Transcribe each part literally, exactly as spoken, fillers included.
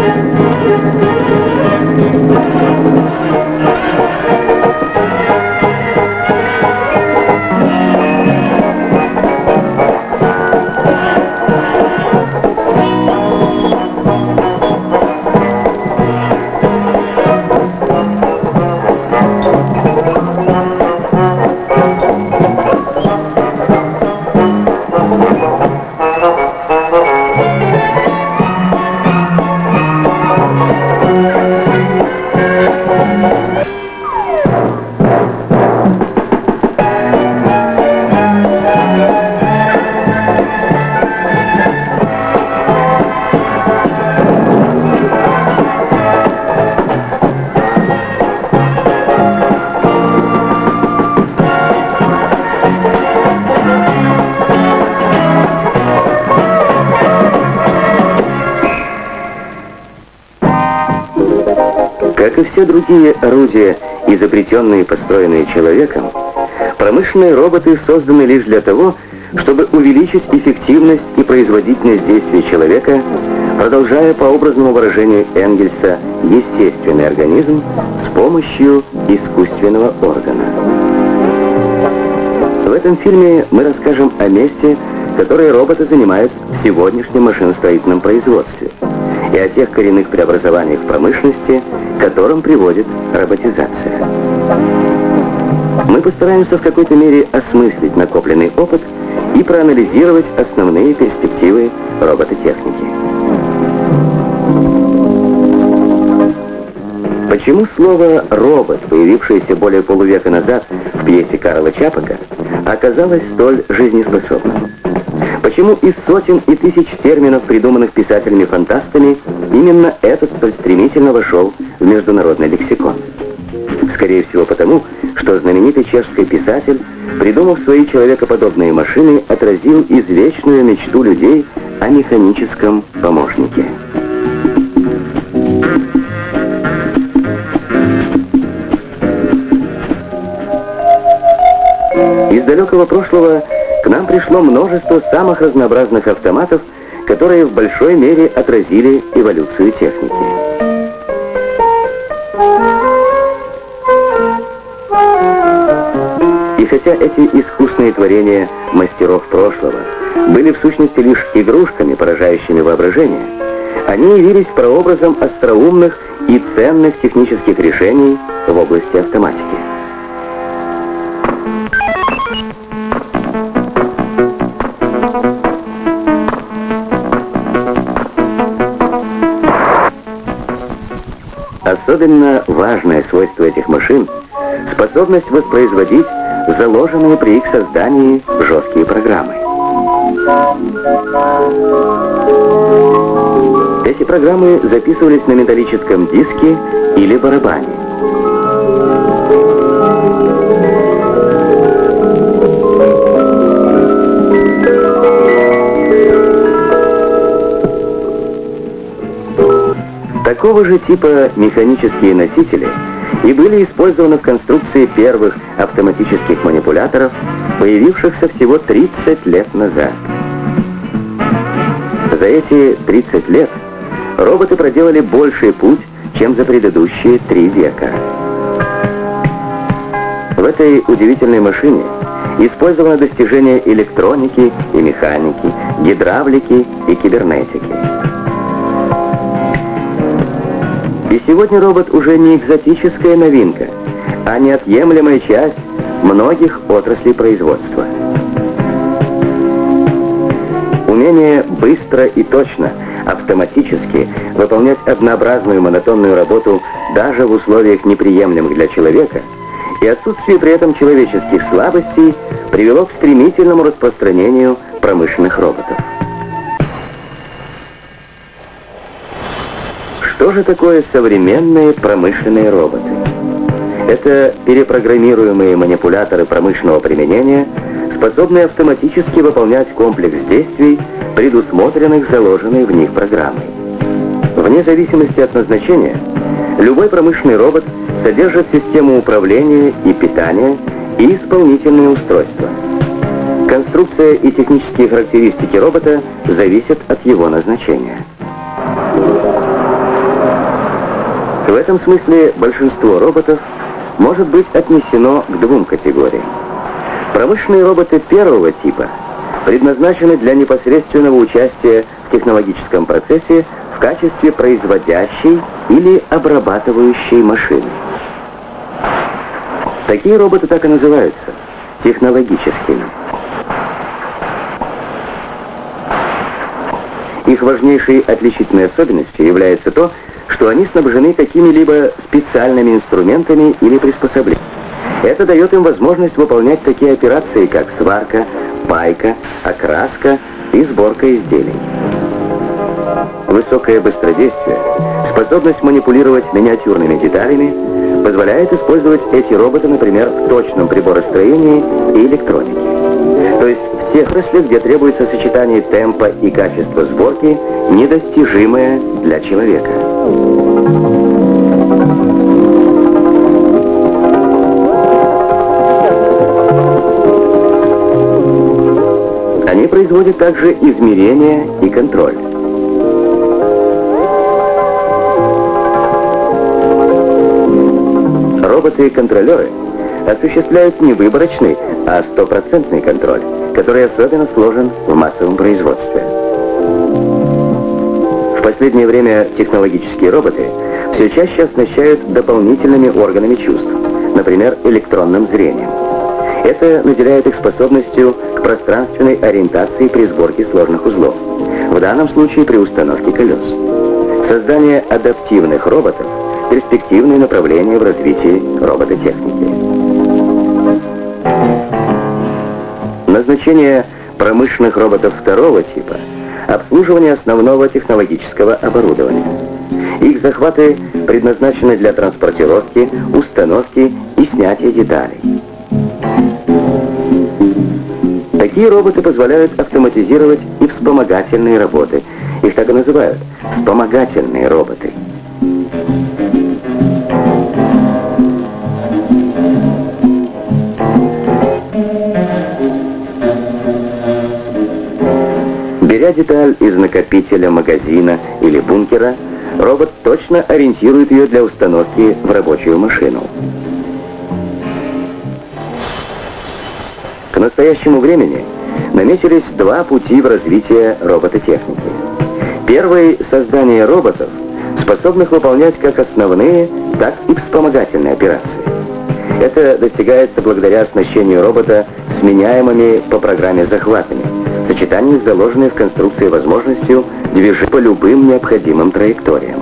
Как и все другие орудия, изобретенные и построенные человеком, промышленные роботы созданы лишь для того, чтобы увеличить эффективность и производительность действий человека, продолжая, по образному выражению Энгельса, естественный организм с помощью искусственного органа. В этом фильме мы расскажем о месте, которое роботы занимают в сегодняшнем машиностроительном производстве, и о тех коренных преобразованиях в промышленности, к которым приводит роботизация. Мы постараемся в какой-то мере осмыслить накопленный опыт и проанализировать основные перспективы робототехники. Почему слово «робот», появившееся более полувека назад в пьесе Карла Чапака, оказалось столь жизнеспособным? Почему из сотен и тысяч терминов, придуманных писателями-фантастами, именно этот столь стремительно вошел в международный лексикон? Скорее всего потому, что знаменитый чешский писатель, придумав свои человекоподобные машины, отразил извечную мечту людей о механическом помощнике. Из далекого прошлого к нам пришло множество самых разнообразных автоматов, которые в большой мере отразили эволюцию техники. И хотя эти искусные творения мастеров прошлого были в сущности лишь игрушками, поражающими воображение, они явились прообразом остроумных и ценных технических решений в области автоматики. Особенно важное свойство этих машин — способность воспроизводить заложенные при их создании жесткие программы. Эти программы записывались на металлическом диске или барабане. Такого же типа механические носители и были использованы в конструкции первых автоматических манипуляторов, появившихся всего тридцать лет назад. За эти тридцать лет роботы проделали больший путь, чем за предыдущие три века. В этой удивительной машине использовано достижение электроники и механики, гидравлики и кибернетики. И сегодня робот уже не экзотическая новинка, а неотъемлемая часть многих отраслей производства. Умение быстро и точно, автоматически выполнять однообразную монотонную работу даже в условиях неприемлемых для человека и отсутствие при этом человеческих слабостей привело к стремительному распространению промышленных роботов. Что же такое современные промышленные роботы? Это перепрограммируемые манипуляторы промышленного применения, способные автоматически выполнять комплекс действий, предусмотренных заложенной в них программой. Вне зависимости от назначения, любой промышленный робот содержит систему управления и питания и исполнительные устройства. Конструкция и технические характеристики робота зависят от его назначения. В этом смысле большинство роботов может быть отнесено к двум категориям. Промышленные роботы первого типа предназначены для непосредственного участия в технологическом процессе в качестве производящей или обрабатывающей машины. Такие роботы так и называются – технологическими. Их важнейшей отличительной особенностью является то, что они снабжены какими-либо специальными инструментами или приспособлениями. Это дает им возможность выполнять такие операции, как сварка, пайка, окраска и сборка изделий. Высокое быстродействие, способность манипулировать миниатюрными деталями позволяет использовать эти роботы, например, в точном приборостроении и электронике. То есть в тех отраслях, где требуется сочетание темпа и качества сборки, недостижимое для человека. Они производят также измерения и контроль. Роботы-контролеры осуществляют не выборочный, а стопроцентный контроль, который особенно сложен в массовом производстве. В последнее время технологические роботы все чаще оснащают дополнительными органами чувств, например, электронным зрением. Это наделяет их способностью к пространственной ориентации при сборке сложных узлов, в данном случае при установке колес. Создание адаптивных роботов – перспективное направление в развитии робототехники. Назначение промышленных роботов второго типа – обслуживание основного технологического оборудования. Их захваты предназначены для транспортировки, установки и снятия деталей. Такие роботы позволяют автоматизировать и вспомогательные работы. Их так и называют – вспомогательные роботы. Беря деталь из накопителя, магазина или бункера, робот точно ориентирует ее для установки в рабочую машину. К настоящему времени наметились два пути в развитии робототехники. Первый – создание роботов, способных выполнять как основные, так и вспомогательные операции. Это достигается благодаря оснащению робота сменяемыми по программе захватами, в сочетании с заложенной в конструкции возможностью движения по любым необходимым траекториям.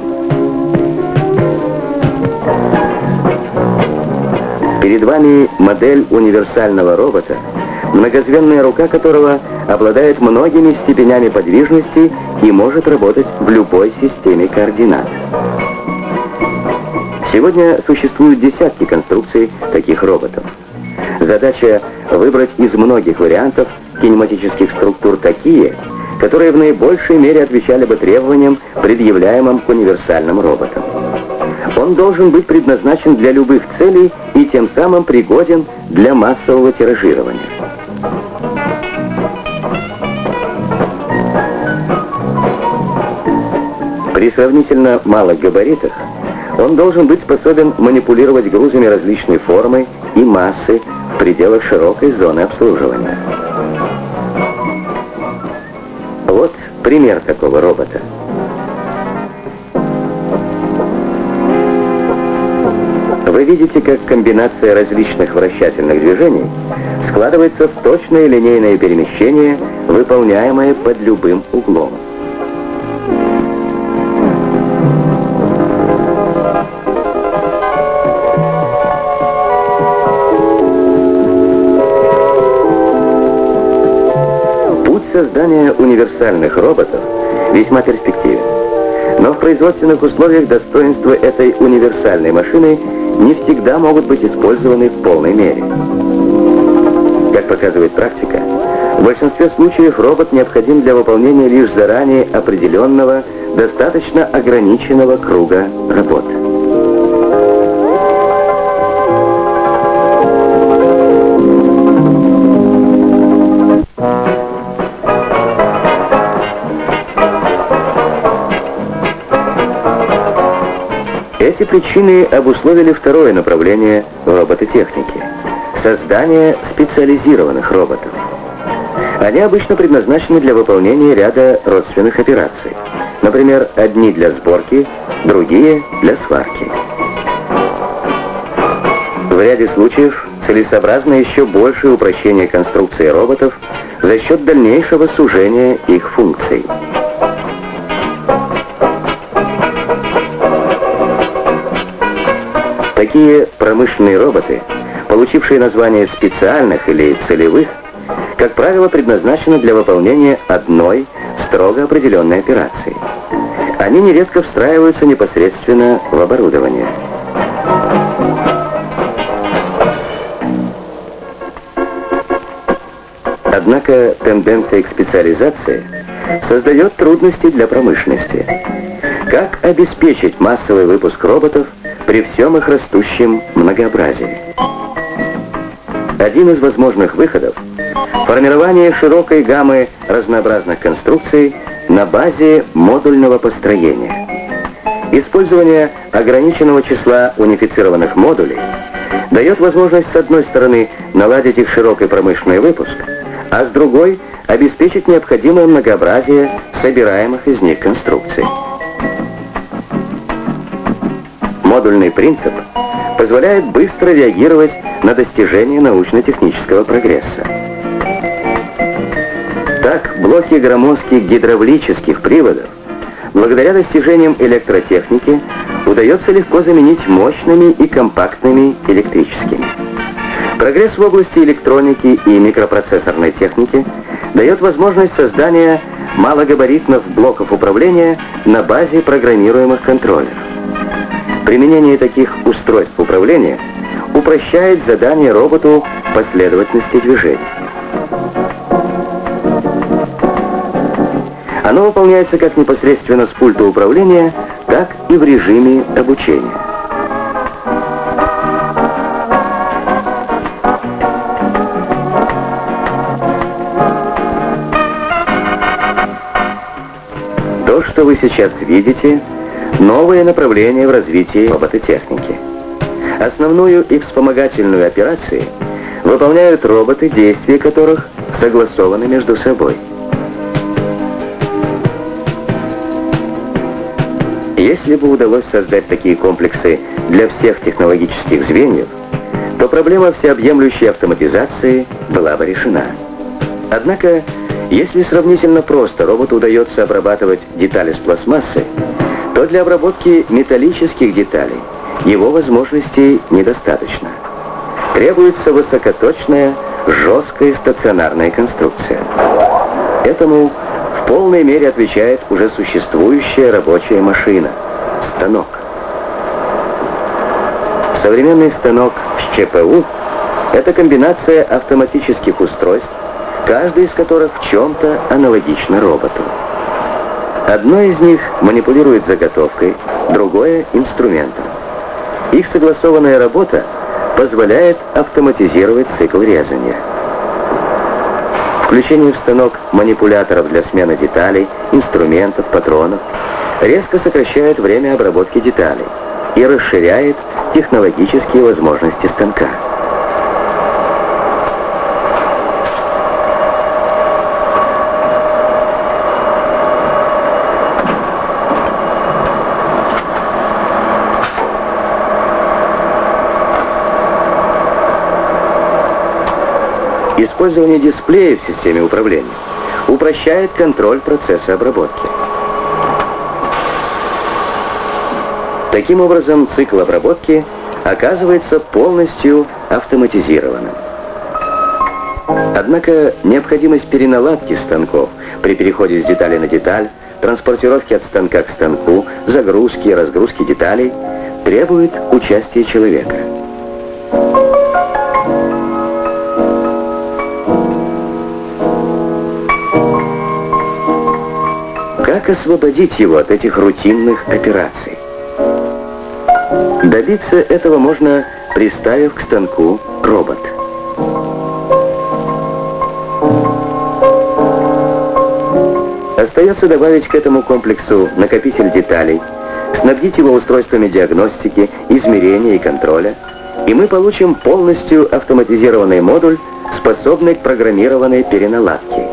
Перед вами модель универсального робота, многозвенная рука которого обладает многими степенями подвижности и может работать в любой системе координат. Сегодня существуют десятки конструкций таких роботов. Задача выбрать из многих вариантов кинематических структур такие, которые в наибольшей мере отвечали бы требованиям, предъявляемым к универсальным роботам. Он должен быть предназначен для любых целей и тем самым пригоден для массового тиражирования. При сравнительно малых габаритах он должен быть способен манипулировать грузами различной формы и массы в пределах широкой зоны обслуживания. Вот пример такого робота. Вы видите, как комбинация различных вращательных движений складывается в точное линейное перемещение, выполняемое под любым углом. Создание универсальных роботов весьма перспективен. Но в производственных условиях достоинства этой универсальной машины не всегда могут быть использованы в полной мере. Как показывает практика, в большинстве случаев робот необходим для выполнения лишь заранее определенного, достаточно ограниченного круга работ. Эти причины обусловили второе направление в робототехнике – создание специализированных роботов. Они обычно предназначены для выполнения ряда родственных операций. Например, одни для сборки, другие для сварки. В ряде случаев целесообразно еще большее упрощение конструкции роботов за счет дальнейшего сужения их функций. Такие промышленные роботы, получившие название специальных или целевых, как правило, предназначены для выполнения одной строго определенной операции. Они нередко встраиваются непосредственно в оборудование. Однако тенденция к специализации создает трудности для промышленности. Как обеспечить массовый выпуск роботов при всем их растущем многообразии? Один из возможных выходов – формирование широкой гаммы разнообразных конструкций на базе модульного построения. Использование ограниченного числа унифицированных модулей дает возможность, с одной стороны, наладить их широкий промышленный выпуск, а с другой – обеспечить необходимое многообразие собираемых из них конструкций. Модульный принцип позволяет быстро реагировать на достижение научно-технического прогресса. Так, блоки громоздких гидравлических приводов, благодаря достижениям электротехники, удается легко заменить мощными и компактными электрическими. Прогресс в области электроники и микропроцессорной техники дает возможность создания малогабаритных блоков управления на базе программируемых контроллеров. Применение таких устройств управления упрощает задание роботу последовательности движений. Оно выполняется как непосредственно с пульта управления, так и в режиме обучения. То, что вы сейчас видите, новое направление в развитии робототехники. Основную и вспомогательную операции выполняют роботы, действия которых согласованы между собой. Если бы удалось создать такие комплексы для всех технологических звеньев, то проблема всеобъемлющей автоматизации была бы решена. Однако, если сравнительно просто роботу удается обрабатывать детали с пластмассы, то для обработки металлических деталей его возможностей недостаточно. Требуется высокоточная, жесткая стационарная конструкция. Этому в полной мере отвечает уже существующая рабочая машина – станок. Современный станок с ЧПУ – это комбинация автоматических устройств, каждый из которых в чем-то аналогично роботу. Одно из них манипулирует заготовкой, другое – инструментом. Их согласованная работа позволяет автоматизировать цикл резания. Включение в станок манипуляторов для смены деталей, инструментов, патронов резко сокращает время обработки деталей и расширяет технологические возможности станка. Использование дисплея в системе управления упрощает контроль процесса обработки. Таким образом, цикл обработки оказывается полностью автоматизированным. Однако необходимость переналадки станков при переходе с детали на деталь, транспортировки от станка к станку, загрузки и разгрузки деталей требует участия человека. Как освободить его от этих рутинных операций? Добиться этого можно, приставив к станку робот. Остается добавить к этому комплексу накопитель деталей, снабдить его устройствами диагностики, измерения и контроля, и мы получим полностью автоматизированный модуль, способный к программированной переналадке.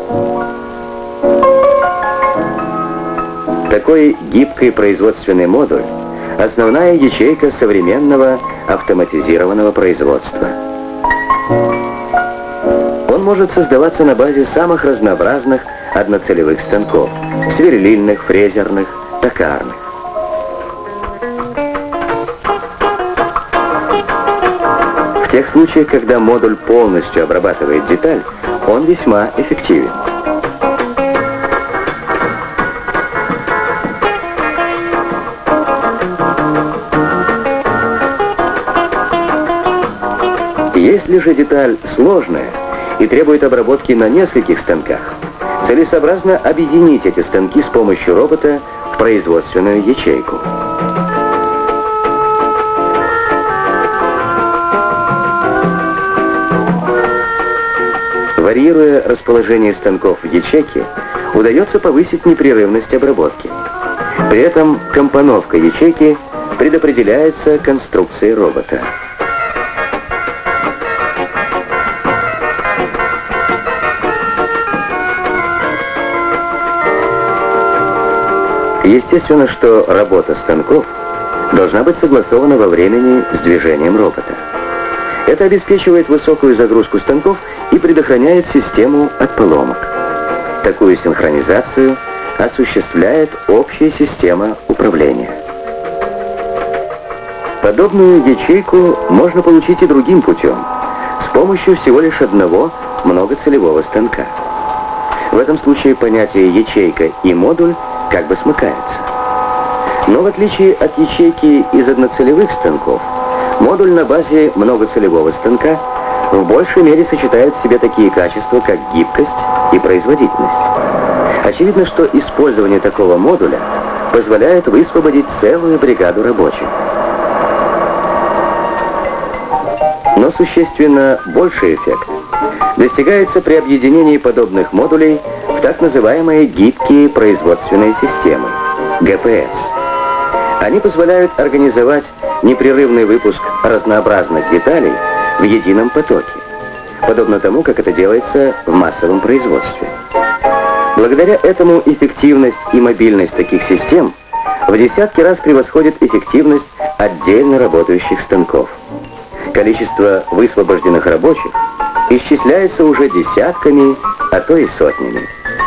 Такой гибкий производственный модуль – основная ячейка современного автоматизированного производства. Он может создаваться на базе самых разнообразных одноцелевых станков – сверлильных, фрезерных, токарных. В тех случаях, когда модуль полностью обрабатывает деталь, он весьма эффективен. Если же деталь сложная и требует обработки на нескольких станках, целесообразно объединить эти станки с помощью робота в производственную ячейку. Варьируя расположение станков в ячейке, удается повысить непрерывность обработки. При этом компоновка ячейки предопределяется конструкцией робота. Естественно, что работа станков должна быть согласована во времени с движением робота. Это обеспечивает высокую загрузку станков и предохраняет систему от поломок. Такую синхронизацию осуществляет общая система управления. Подобную ячейку можно получить и другим путем, с помощью всего лишь одного многоцелевого станка. В этом случае понятие ячейка и модуль как бы смыкаются. Но в отличие от ячейки из одноцелевых станков, модуль на базе многоцелевого станка в большей мере сочетает в себе такие качества, как гибкость и производительность. Очевидно, что использование такого модуля позволяет высвободить целую бригаду рабочих. Но существенно больший эффект достигается при объединении подобных модулей в так называемые гибкие производственные системы – гэ пэ эс. Они позволяют организовать непрерывный выпуск разнообразных деталей в едином потоке, подобно тому, как это делается в массовом производстве. Благодаря этому эффективность и мобильность таких систем в десятки раз превосходит эффективность отдельно работающих станков. Количество высвобожденных рабочих исчисляется уже десятками, а то и сотнями.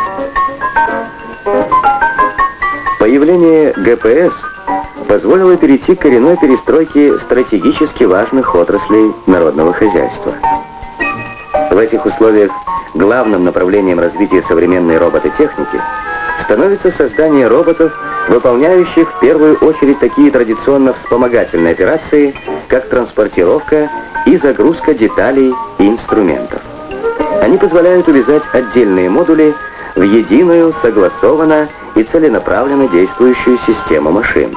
Появление гэ пэ эс позволило перейти к коренной перестройке стратегически важных отраслей народного хозяйства. В этих условиях главным направлением развития современной робототехники становится создание роботов, выполняющих в первую очередь такие традиционно вспомогательные операции, как транспортировка и загрузка деталей и инструментов. Они позволяют увязать отдельные модули в единую, согласованно и целенаправленно действующую систему машин.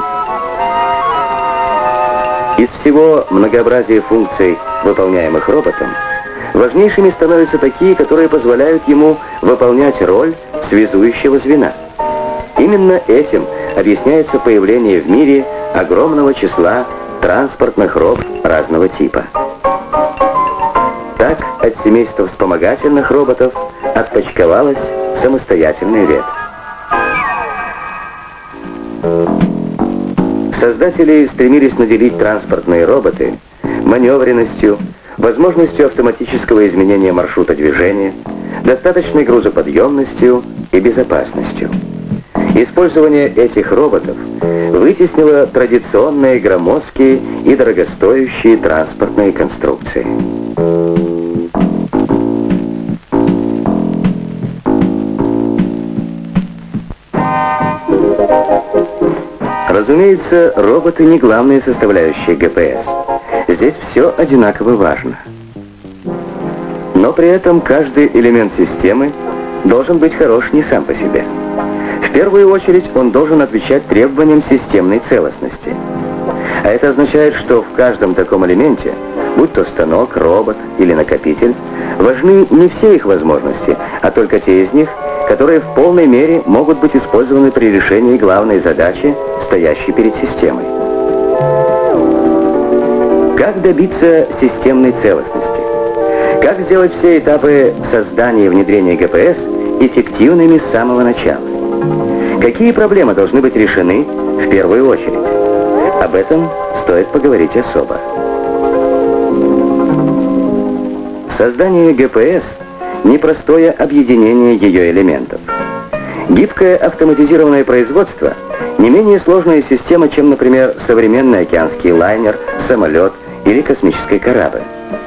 Из всего многообразия функций, выполняемых роботом, важнейшими становятся такие, которые позволяют ему выполнять роль связующего звена. Именно этим объясняется появление в мире огромного числа транспортных роботов разного типа. Так, от семейства вспомогательных роботов отпочковалась самостоятельная ветвь. Создатели стремились наделить транспортные роботы маневренностью, возможностью автоматического изменения маршрута движения, достаточной грузоподъемностью и безопасностью. Использование этих роботов вытеснило традиционные громоздкие и дорогостоящие транспортные конструкции. Разумеется, роботы не главная составляющая гэ пэ эс. Здесь все одинаково важно. Но при этом каждый элемент системы должен быть хорош не сам по себе. В первую очередь он должен отвечать требованиям системной целостности. А это означает, что в каждом таком элементе, будь то станок, робот или накопитель, важны не все их возможности, а только те из них, которые в полной мере могут быть использованы при решении главной задачи, стоящей перед системой. Как добиться системной целостности? Как сделать все этапы создания и внедрения ГПС эффективными с самого начала? Какие проблемы должны быть решены в первую очередь? Об этом стоит поговорить особо. Создание ГПС – непростое объединение ее элементов. Гибкое автоматизированное производство – не менее сложная система, чем, например, современный океанский лайнер, самолет или космический корабль.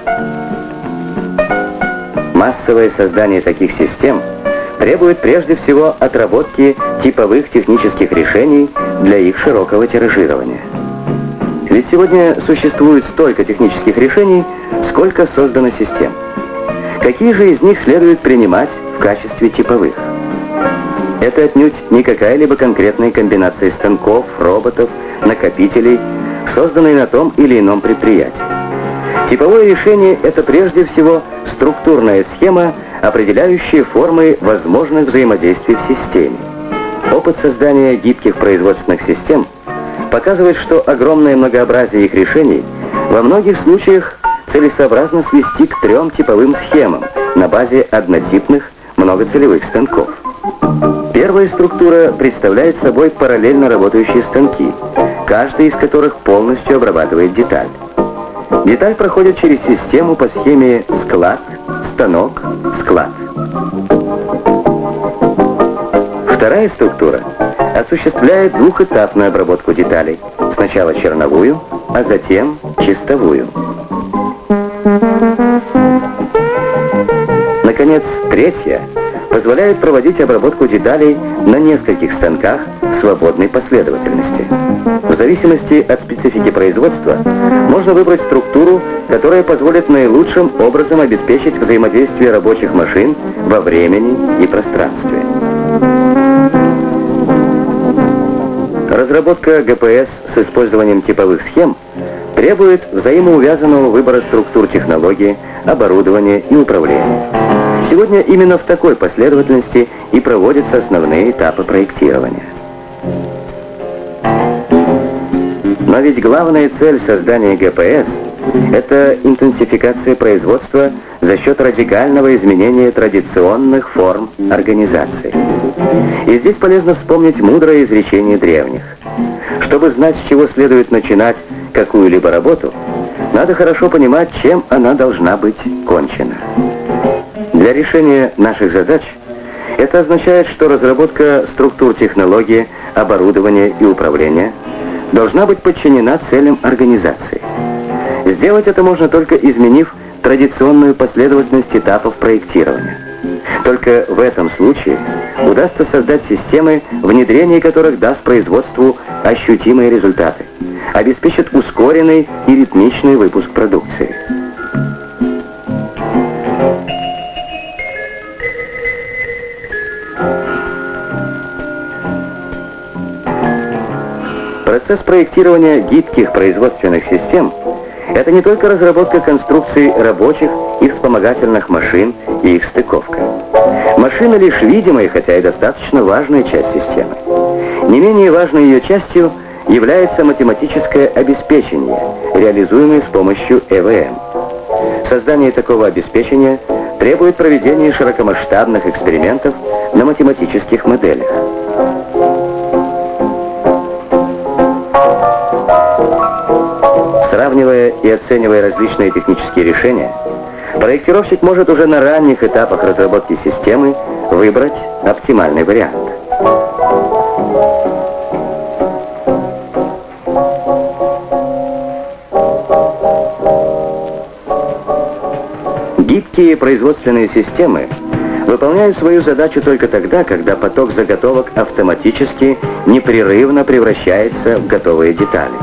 Массовое создание таких систем требует прежде всего отработки типовых технических решений для их широкого тиражирования. Ведь сегодня существует столько технических решений, сколько создано систем. Какие же из них следует принимать в качестве типовых? Это отнюдь не какая-либо конкретная комбинация станков, роботов, накопителей, созданные на том или ином предприятии. Типовое решение – это прежде всего структурная схема, определяющая формы возможных взаимодействий в системе. Опыт создания гибких производственных систем показывает, что огромное многообразие их решений во многих случаях целесообразно свести к трем типовым схемам на базе однотипных многоцелевых станков. Первая структура представляет собой параллельно работающие станки, каждый из которых полностью обрабатывает деталь. Деталь проходит через систему по схеме склад, станок, склад. Вторая структура осуществляет двухэтапную обработку деталей. Сначала черновую, а затем чистовую. Наконец, третья позволяет проводить обработку деталей на нескольких станках в свободной последовательности. В зависимости от специфики производства можно выбрать структуру, которая позволит наилучшим образом обеспечить взаимодействие рабочих машин во времени и пространстве. Разработка ГПС с использованием типовых схем требует взаимоувязанного выбора структур технологии, оборудования и управления. Сегодня именно в такой последовательности и проводятся основные этапы проектирования. Но ведь главная цель создания ГПС – это интенсификация производства за счет радикального изменения традиционных форм организации. И здесь полезно вспомнить мудрое изречение древних. Чтобы знать, с чего следует начинать какую-либо работу, надо хорошо понимать, чем она должна быть кончена. Для решения наших задач это означает, что разработка структур технологии, оборудования и управления должна быть подчинена целям организации. Сделать это можно только изменив традиционную последовательность этапов проектирования. Только в этом случае удастся создать системы, внедрение которых даст производству ощутимые результаты, обеспечит ускоренный и ритмичный выпуск продукции. Процесс проектирования гибких производственных систем – это не только разработка конструкций рабочих и вспомогательных машин и их стыковка. Машина лишь видимая, хотя и достаточно важная часть системы. Не менее важной ее частью является математическое обеспечение, реализуемое с помощью э вэ эм. Создание такого обеспечения требует проведения широкомасштабных экспериментов на математических моделях. Сравнивая и оценивая различные технические решения, проектировщик может уже на ранних этапах разработки системы выбрать оптимальный вариант. Гибкие производственные системы выполняют свою задачу только тогда, когда поток заготовок автоматически, непрерывно превращается в готовые детали.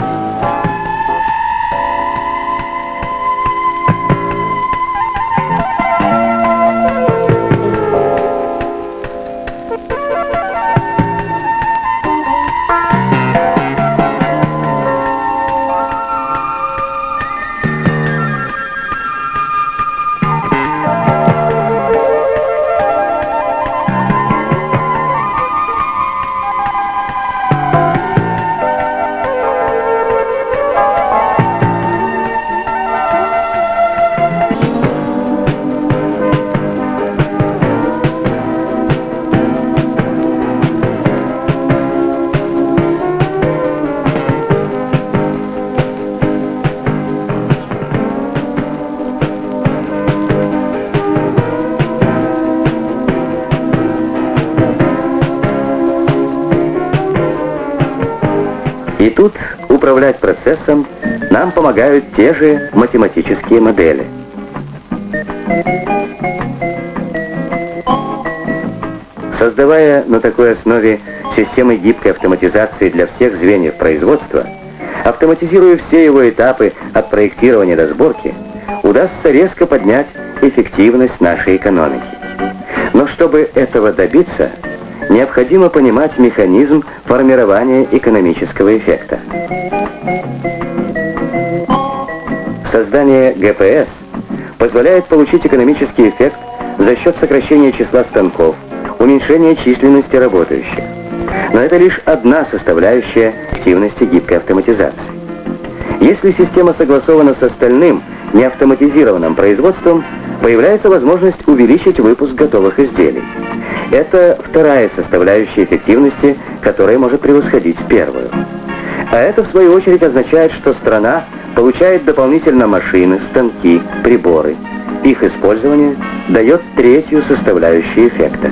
И тут управлять процессом нам помогают те же математические модели. Создавая на такой основе системы гибкой автоматизации для всех звеньев производства, автоматизируя все его этапы от проектирования до сборки, удастся резко поднять эффективность нашей экономики. Но чтобы этого добиться, необходимо понимать механизм формирования экономического эффекта. Создание гэ пэ эс позволяет получить экономический эффект за счет сокращения числа станков, уменьшения численности работающих. Но это лишь одна составляющая активности гибкой автоматизации. Если система согласована с остальным, неавтоматизированным производством, появляется возможность увеличить выпуск готовых изделий. Это вторая составляющая эффективности, которая может превосходить первую. А это, в свою очередь, означает, что страна получает дополнительно машины, станки, приборы. Их использование дает третью составляющую эффекта.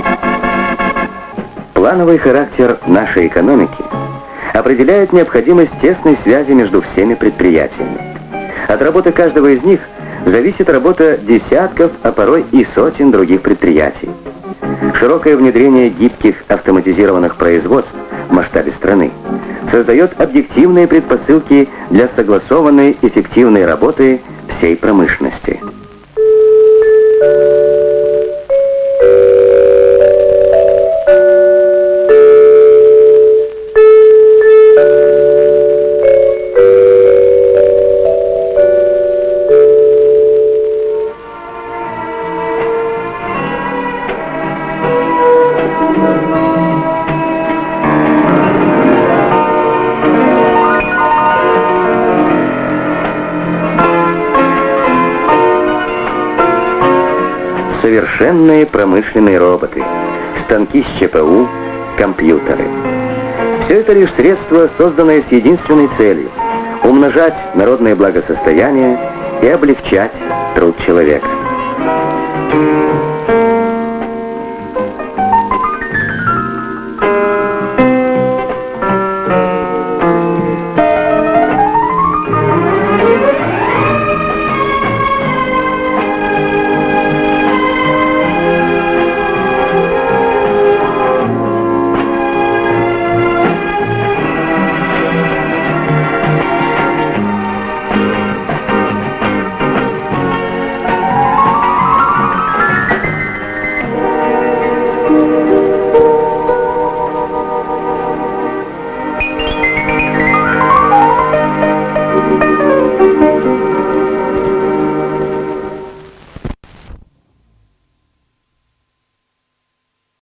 Плановый характер нашей экономики определяет необходимость тесной связи между всеми предприятиями. От работы каждого из них зависит работа десятков, а порой и сотен других предприятий. Широкое внедрение гибких автоматизированных производств в масштабе страны создает объективные предпосылки для согласованной эффективной работы всей промышленности. Совершенные промышленные роботы, станки с че пэ у, компьютеры. Все это лишь средства, созданные с единственной целью – умножать народное благосостояние и облегчать труд человека.